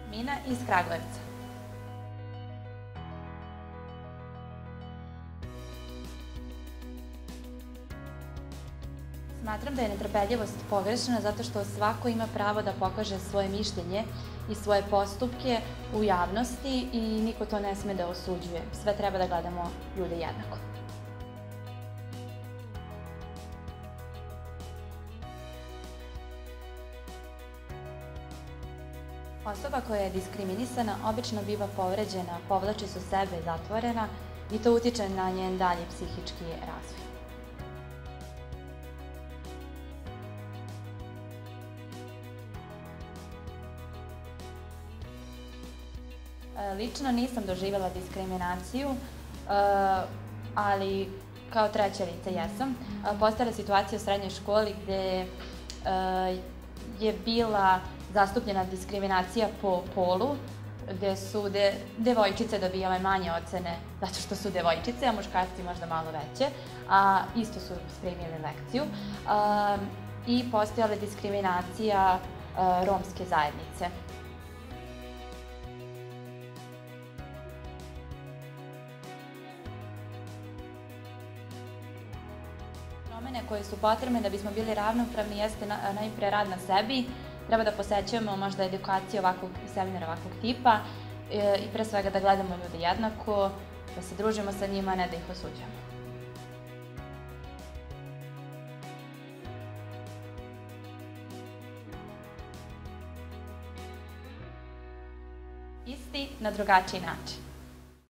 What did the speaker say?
Mina iz Kragujevca. Smatram da je netrpeljivost pogrešna zato što svako ima pravo da pokaže svoje mišljenje i svoje postupke u javnosti i niko to ne sme da osuđuje. Sve treba da gledamo ljude jednako. Osoba koja je diskriminisana obično biva povređena, povlači su sebe zatvorena i to utiče na njen dalji psihički razvoj. Lično nisam doživjela diskriminaciju, ali kao treće lice jesam. Postojala je situacija u srednjoj školi gde je bila zastupljena diskriminacija po polu, gde su devojčice dobijale manje ocene zato što su devojčice, a muškarci možda malo veće, a isto su spremili lekciju. I postojala je diskriminacija romske zajednice. Promene koje su potrebne da bismo bili ravnopravni jeste najpre rad na sebi. Treba da posećujemo možda edukacije seminara ovakvog tipa i pre svega da gledamo ljude jednako, da se družimo sa njima, ne da ih osuđujemo. Isti na drugačiji način.